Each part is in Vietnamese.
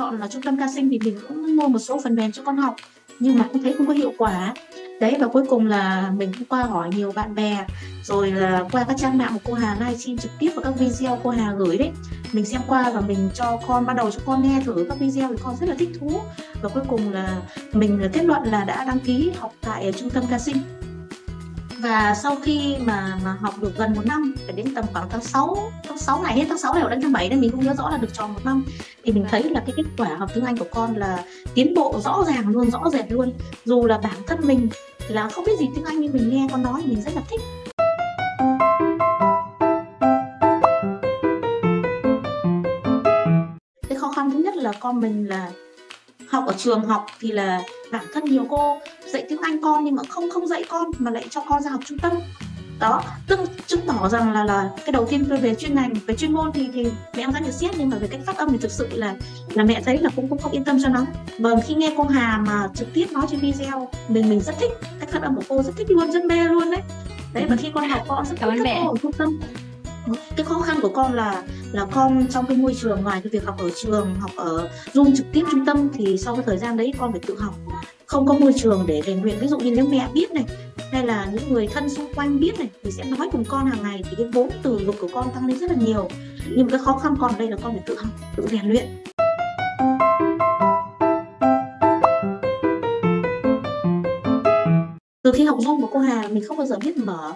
chọn là trung tâm Ca Sinh thì mình cũng mua một số phần mềm cho con học, nhưng mà cũng thấy không có hiệu quả. Đấy, và cuối cùng là mình cũng qua hỏi nhiều bạn bè, rồi là qua các trang mạng của cô Hà livestream trực tiếp và các video cô Hà gửi đấy, mình xem qua và mình cho con, ban đầu cho con nghe thử các video thì con rất là thích thú, và cuối cùng là mình kết luận là đã đăng ký học tại trung tâm Ca Sinh. Và sau khi mà học được gần 1 năm, phải đến tầm khoảng tháng 6 này, hết tháng 6 này hoặc đến tháng 7 nên mình không nhớ rõ, là được tròn 1 năm, thì mình thấy là cái kết quả học tiếng Anh của con là tiến bộ rõ ràng luôn, rõ rệt luôn. Dù là bản thân mình là không biết gì tiếng Anh nhưng mình nghe con nói mình rất là thích. Cái khó khăn thứ nhất là con mình là học ở trường học thì là bản thân nhiều cô dạy tiếng Anh con nhưng mà không dạy con mà lại cho con ra học trung tâm. Đó, chứng tỏ rằng là cái đầu tiên về chuyên ngành, về chuyên môn thì mẹ em rất nhận xét, nhưng mà về cách phát âm thì thực sự là mẹ thấy là cũng không yên tâm cho nó. Vâng, khi nghe cô Hà mà trực tiếp nói trên video, mình rất thích cách phát âm của cô, rất thích luôn, rất mê luôn đấy. Đấy, và khi con học con rất thích các cô ở trung tâm. Cái khó khăn của con là con trong cái môi trường, ngoài cái việc học ở trường, học ở Zoom trực tiếp trung tâm, thì sau cái thời gian đấy con phải tự học, không có môi trường để rèn luyện. Ví dụ như nếu mẹ biết này, hay là những người thân xung quanh biết này, thì sẽ nói cùng con hàng ngày, thì cái vốn từ vựng của con tăng lên rất là nhiều. Nhưng cái khó khăn còn ở đây là con phải tự học, tự rèn luyện. Từ khi học Zoom của cô Hà, mình không bao giờ biết mở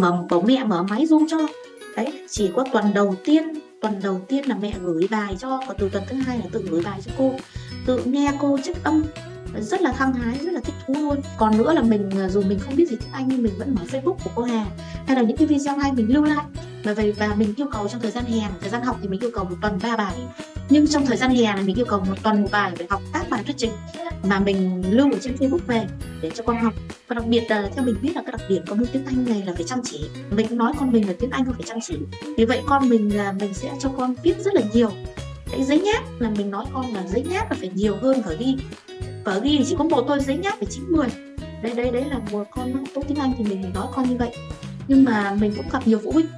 mẹ mở máy Zoom cho. Đấy, chỉ có tuần đầu tiên là mẹ gửi bài cho, và từ tuần thứ 2 là tự gửi bài cho cô, tự nghe cô check âm, rất là hăng hái, rất là thích thú luôn. Còn nữa là mình, dù mình không biết gì tiếng Anh nhưng mình vẫn mở Facebook của cô Hà, hay là những cái video hay mình lưu lại. Và mình yêu cầu trong thời gian hè, thời gian học thì mình yêu cầu 1 tuần 3 bài, nhưng trong thời gian hè này mình yêu cầu 1 tuần 1 bài, để học các bài thuyết trình mà mình lưu ở trên Facebook về để cho con học. Và đặc biệt là theo mình biết là cái đặc điểm của môn tiếng Anh này là phải chăm chỉ. Mình cũng nói con mình là tiếng Anh không phải chăm chỉ, vì vậy con mình là mình sẽ cho con viết rất là nhiều. Cái giấy nháp là mình nói con là giấy nháp là phải nhiều hơn vở ghi. Vở ghi thì chỉ có 1 thôi, giấy nháp phải 9-10. Đấy là một con học tốt tiếng Anh thì mình nói con như vậy. Nhưng mà mình cũng gặp nhiều phụ huynh,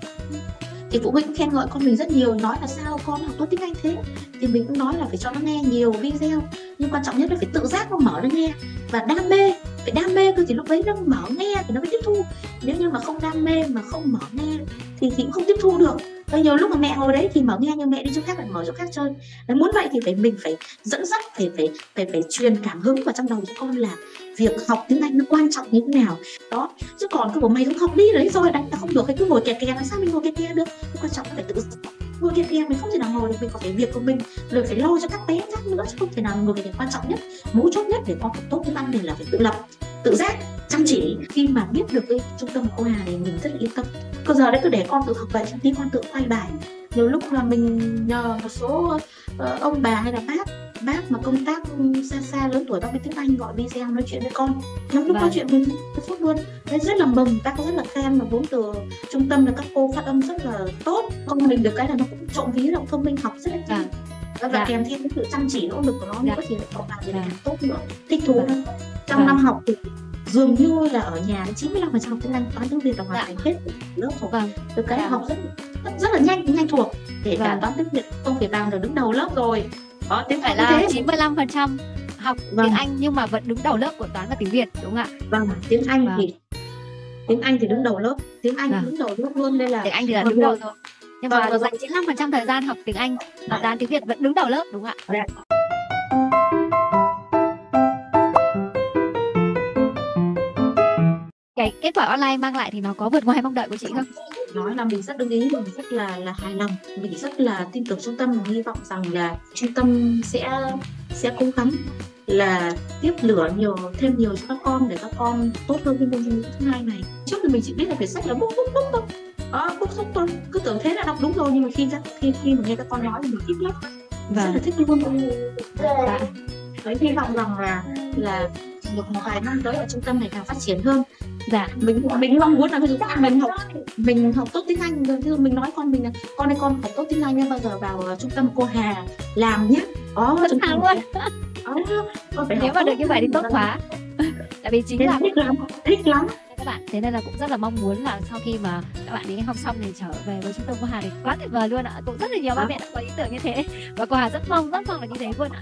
thì phụ huynh khen ngợi con mình rất nhiều, nói là sao con học tốt tiếng Anh thế. Thì mình cũng nói là phải cho nó nghe nhiều video, nhưng quan trọng nhất là phải tự giác nó mở nó nghe, và phải đam mê cơ, thì lúc đấy nó mở nghe thì nó mới tiếp thu. Nếu như mà không đam mê mà không mở nghe thì cũng không tiếp thu được. Và nhiều lúc mà mẹ ngồi đấy thì mở nghe, nhưng mẹ đi chỗ khác lại mở chỗ khác chơi. Đấy, muốn vậy thì mình phải dẫn dắt, phải truyền cảm hứng vào trong đầu cho con là việc học tiếng Anh nó quan trọng như thế nào. Đó, chứ còn cứ bảo mày cũng học đi đấy rồi đánh ta không được, hay cứ ngồi kè làm sao mình ngồi kè được. Cái quan trọng là phải tự ngồi kè mình không thể nào ngồi được, mình có phải việc của mình, rồi phải lo cho các bé khác nữa, chứ không thể nào ngồi kè. Quan trọng nhất, mấu chốt nhất để con học tốt tiếng Anh này là phải tự lập, tự giác, chăm chỉ. Khi mà biết được cái trung tâm của cô Hà này mình rất là yên tâm. Bây giờ đấy cứ để con tự học vậy, tí con tự quay bài. Nhiều lúc là mình nhờ một số ông bà hay là bác mà công tác xa lớn tuổi, bác biết tiếng Anh, gọi video nói chuyện với con, trong lúc nói chuyện với phút luôn. Đấy, rất là mừng, bác rất là khen, mà vốn từ trung tâm là các cô phát âm rất là tốt. Con mình được cái là nó cũng trộm vía, là thông minh, học rất là nhanh. Và kèm thêm cái sự chăm chỉ nỗ lực của nó nữa thì lại có bài thì càng tốt nữa, thích thú hơn. Trong năm học thì dường như là ở nhà 95% học tiếng Anh, toán tiếng Việt là hoàn thành hết lớp rồi. Từ cái học rất là nhanh thuộc, kể cả toán tiếng Việt không phải vào được đứng đầu lớp rồi. Đó, tiếng phải là 95% học tiếng Anh nhưng mà vẫn đứng đầu lớp của toán và tiếng Việt, đúng không ạ? Vâng, tiếng Anh thì đứng đầu lớp, tiếng Anh đứng đầu lớp luôn, đây là tiếng Anh thì là đứng đầu rồi. Nhưng mà dành 95% thời gian học tiếng Anh và toán tiếng Việt vẫn đứng đầu lớp, đúng không ạ? Cái kết quả online mang lại thì nó có vượt ngoài mong đợi của chị không? Nói là mình rất đồng ý, mình rất là hài lòng, mình rất là tin tưởng trung tâm, và hy vọng rằng là trung tâm sẽ cố gắng là tiếp lửa thêm nhiều cho các con, để các con tốt hơn cái môn thứ hai này. Trước thì mình chỉ biết là phải sách là bút thôi, bút thôi, cứ tưởng thế là đọc đúng rồi, nhưng mà khi mà nghe các con nói thì mình thích lắm, rất là thích luôn. Đấy, hy vọng rằng là một vài năm tới ở trung tâm này càng phát triển hơn. Mình mong muốn là ví dụ mình học tốt tiếng Anh, ví dụ mình nói con mình là con ơi, con phải tốt tiếng Anh nên bao giờ vào trung tâm cô Hà làm nhé. Trung tâm luôn. Nếu mà được như vậy thì tốt quá. Tại vì chính là thích lắm các bạn, thế nên là cũng rất là mong muốn là sau khi mà các bạn ấy học xong thì trở về với trung tâm cô Hà thì quá tuyệt vời luôn ạ. Cũng rất là nhiều ba mẹ đã có ý tưởng như thế, và cô Hà rất mong là như thế luôn ạ.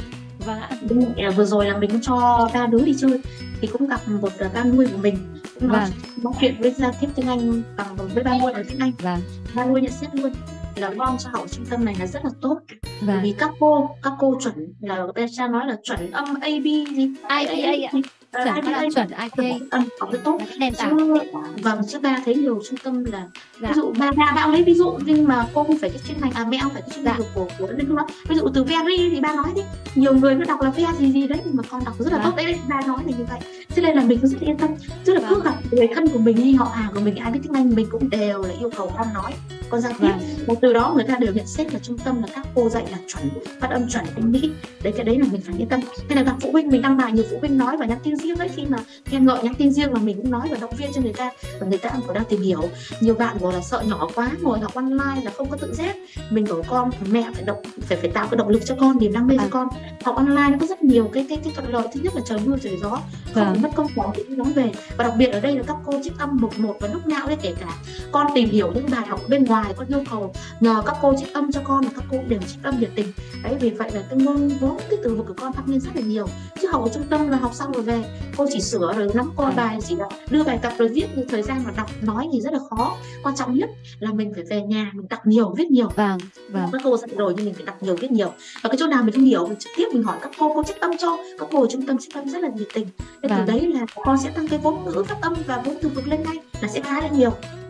Vâng ạ. Vừa rồi là mình cũng cho 3 đứa đi chơi thì cũng gặp một ba nuôi của mình, cũng Vâng. nói chuyện với giao tiếp tiếng Anh bằng với ba nuôi bằng tiếng Anh. Vâng. Ba nuôi nhận xét luôn là con cho học ở trung tâm này là rất là tốt, bởi Vâng. vì các cô chuẩn là cha nói là chuẩn âm AB gì IPA ạ. Chuẩn phát âm chuẩn IPA. học rất tốt. Nền tảng. Vâng, chứ ba thấy nhiều trung tâm là Dạ. ví dụ ba cũng lấy ví dụ, nhưng mà cô không phải cái chuyên ngành, mẹ không phải cái chuyên ngành của bên đó. Ví dụ từ very thì ba nói đi, nhiều người nó đọc là ve gì đấy, nhưng mà con đọc rất là tốt đấy, ba nói là như vậy. Thế nên là mình cũng rất yên tâm, tức là cứ gặp người thân của mình hay họ hàng của mình ai biết tiếng Anh mình cũng đều là yêu cầu con nói, con giao tiếp. Và từ đó người ta đều nhận xét là trung tâm là các cô dạy là chuẩn, phát âm chuẩn tiếng Mỹ. Đấy, cái đấy là mình phải yên tâm. Hay là gặp phụ huynh, mình đăng bài nhiều phụ huynh nói và nhắn tin riêng đấy, khi mà khen ngợi nhắn tin riêng mà mình cũng nói và động viên cho người ta, và người ta cũng đang tìm hiểu. Nhiều bạn gọi là sợ nhỏ quá, ngồi học online là không có tự giác. Mình bảo con, mẹ phải tạo cái động lực cho con, niềm đam mê cho con. Học online nó có rất nhiều cái thuận lợi. Thứ nhất là trời mưa trời gió, không mất công bỏ những đón về. Và đặc biệt ở đây là các cô trích âm một và lúc nào đấy, kể cả con tìm hiểu những bài học bên ngoài, con yêu cầu nhờ các cô trích âm cho con, và các cô đều trích âm nhiệt tình. Đấy, vì vậy là cái ngôn vốn cái từ vựng của con tăng lên rất là nhiều. Chứ học ở trung tâm là học xong rồi về cô chỉ sửa rồi nắm con bài, chỉ là đưa bài tập rồi viết, như thời gian mà đọc nói thì rất là khó. Quan trọng nhất là mình phải về nhà mình đọc nhiều, viết nhiều. Vâng. Các cô dạy rồi nhưng mình phải đọc nhiều, viết nhiều. Và cái chỗ nào mình không hiểu mình trực tiếp mình hỏi các cô trích âm cho. Các cô ở trung tâm trích âm rất là nhiệt tình. Thế từ đấy là con sẽ tăng cái vốn ngữ phát âm và vốn từ vựng lên ngay, là sẽ khá là nhiều.